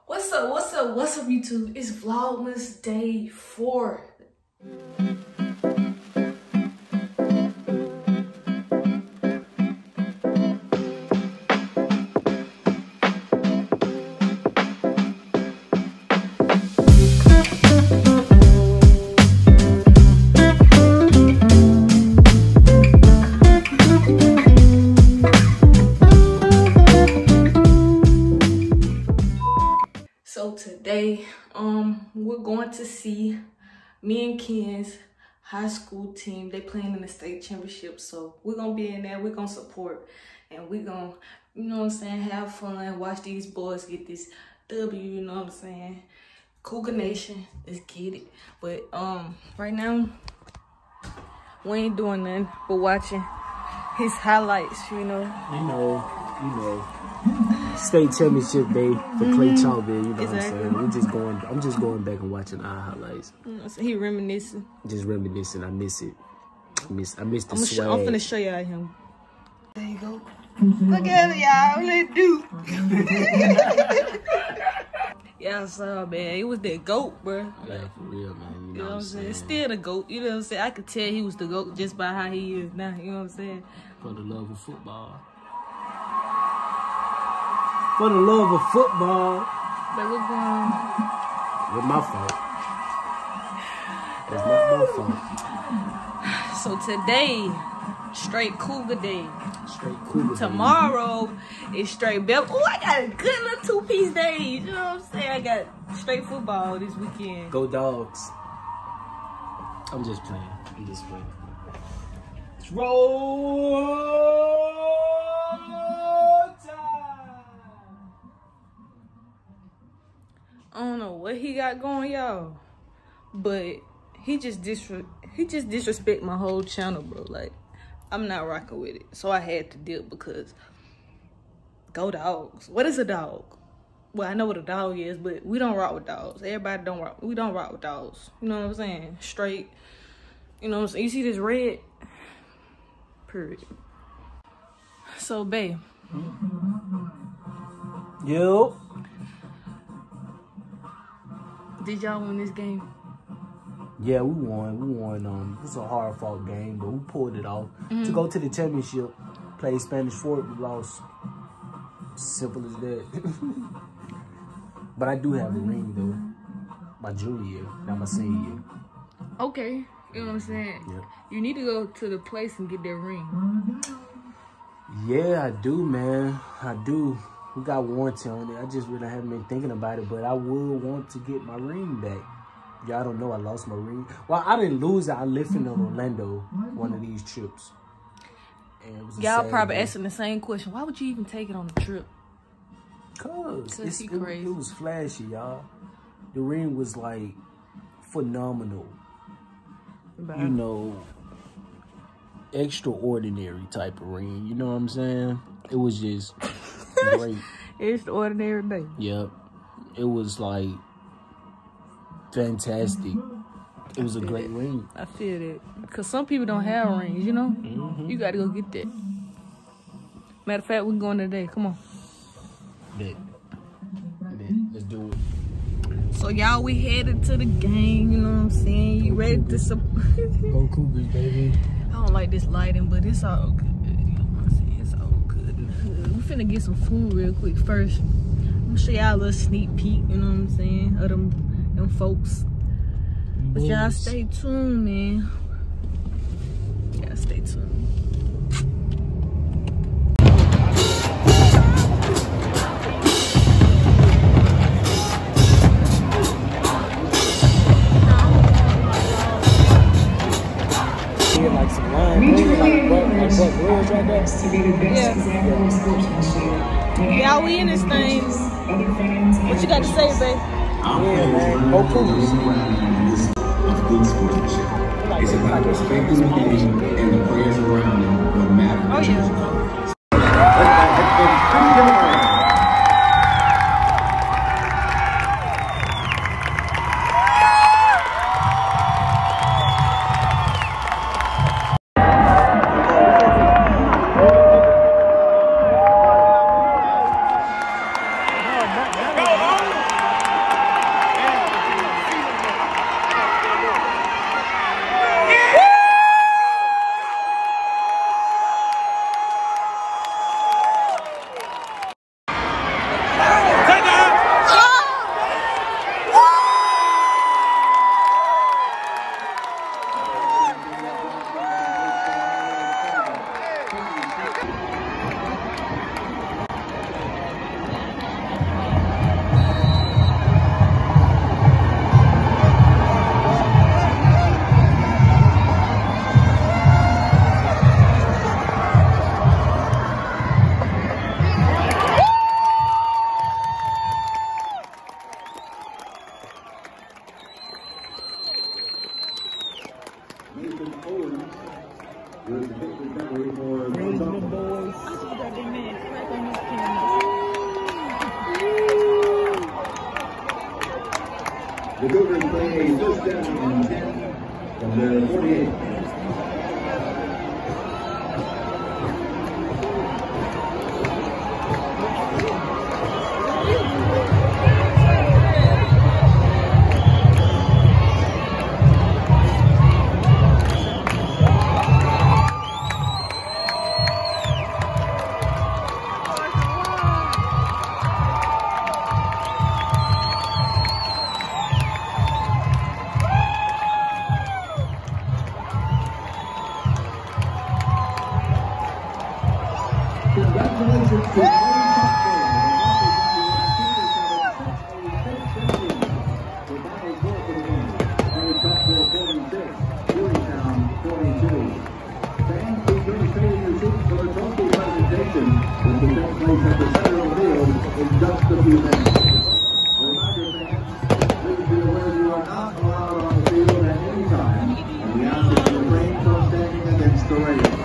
What's up, YouTube? It's Vlogmas Day 4. So today, we're going to see me and Ken's high school team. They playing in the state championship, so we're gonna be in there. We're gonna support, and we're gonna, you know what I'm saying, have fun. Watch these boys get this W. You know what I'm saying? Cougar Nation, let's get it. But right now, we ain't doing nothing but watching his highlights. You know. State championship day for Clay Chalkville, you know what I'm saying? I'm just going back and watching our highlights. So he reminiscing. Just reminiscing. I miss it. I miss the swag. I'm finna show y'all him. There you go. Look at y'all. Let's do. Yeah, so man, it was that GOAT, bro. Yeah, for real, man. You know what I'm saying? Still the GOAT. You know what I'm saying? I could tell he was the GOAT just by how he is now. You know what I'm saying? For the love of football. For the love of football. But we're going. With my fault. It's not my fault. So today, straight Cougar Day. Straight Cougar. Tomorrow is straight Bell. Oh, I got a good little two-piece day. You know what I'm saying? I got straight football this weekend. Go Dogs. I'm just playing. Let's roll. I don't know what he got going, y'all, but he just disrespect my whole channel, bro. Like, I'm not rocking with it, so I had to dip because Go Dogs. What is a dog? Well, I know what a dog is, but we don't rock with dogs. Everybody don't rock. We don't rock with dogs. You know what I'm saying? Straight. You know what I'm saying? You see this red? Period. So, babe. Yo. Did y'all win this game? Yeah, we won. It was a hard fought game, but we pulled it off. To go to the championship, play Spanish Fort, we lost. Simple as that. But I do have a ring though. My junior year, not my senior year. Okay, you know what I'm saying? Yeah. You need to go to the place and get that ring. Yeah, I do, man. I do. We got warranty on it. I just really haven't been thinking about it, but I will want to get my ring back. Y'all don't know I lost my ring. Well, I didn't lose it. I left it in Orlando one of these trips. Y'all probably asking the same question. Why would you even take it on the trip? Cause crazy. It was flashy, y'all. The ring was like phenomenal. Bye. You know, extraordinary type of ring. You know what I'm saying? It was just great. It's the ordinary day. Yep. It was like fantastic. It was a great ring. I feel that. Because some people don't have rings, you know? You got to go get that. Matter of fact, we're going today. Come on. Bet. Let's do it. So, y'all, we headed to the game. You know what I'm saying? You ready to support? Go Cougars, baby. I don't like this lighting, but it's all good. You know what I'm saying? It's all good in the hood. We finna get some food real quick first. I'm gonna show y'all a little sneak peek, you know what I'm saying, of them folks. But y'all stay tuned, man. Y'all stay tuned. Like some wine, like Buck Rose right there. Yeah. Y'all, we in this thing. What you got to say, babe? Yeah, man. Go Cougars. Of good sportsmanship. It's about respecting the game and the players around him, no matter what. Oh, yeah. The Cougars play a first down and 10 from their 48. Congratulations to Wayne Tuckville. 46, Hueytown 42. Fans, be sure to stay in your seats for the trophy presentation, which will take place at the center of the field in just a few minutes. Reminder fans, please be aware you are not allowed on the field at any time, and we ask that you refrain from standing against the rail.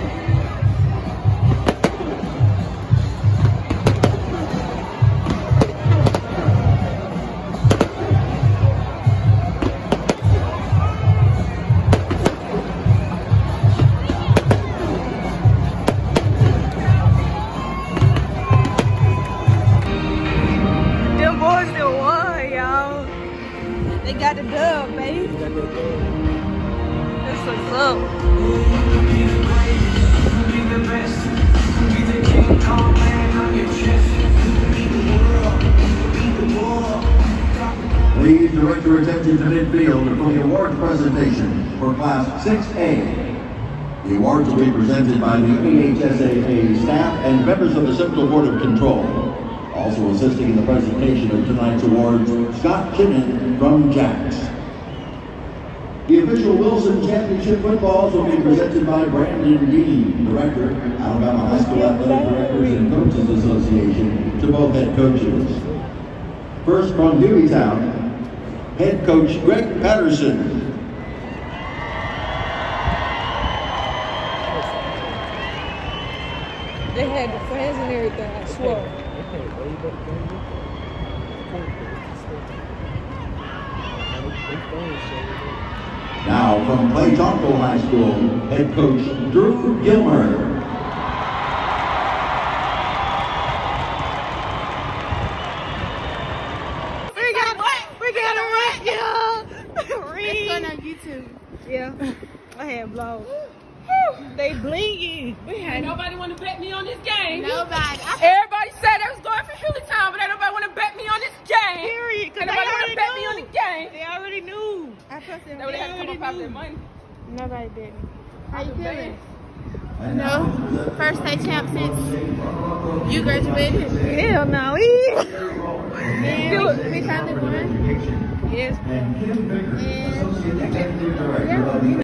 They got the dub, baby. That's what's up. Please direct your attention to midfield for the award presentation for Class 6A. The awards will be presented by the AHSAA staff and members of the Central Board of Control. Also assisting in the presentation of tonight's awards, Scott Kinnan from Jacks. The official Wilson Championship footballs will be presented by Brandon Dean, Director, Alabama High School Athletic Directors and Coaches Association, to both head coaches. First from Hueytown, head coach Greg Patterson. They had the fans and everything, I swear. Now from Clay Chalko High School, head coach Drew Gilmer. We got a wreck, y'all. It's going on YouTube. Yeah, I had blows. They blingy. Ain't nobody want to bet me on this game. Nobody. Everybody said they was going for Hueytown, but ain't nobody want to bet me on this game. Period. Ain't nobody want to bet me on the game. They already knew. I posted They would have to come up out their money. Nobody did. How you betting. feeling? No. First state champ since you graduated. Hell no. Man, we finally won. Yes. And Kim Vickers, And Associate Executive Director of the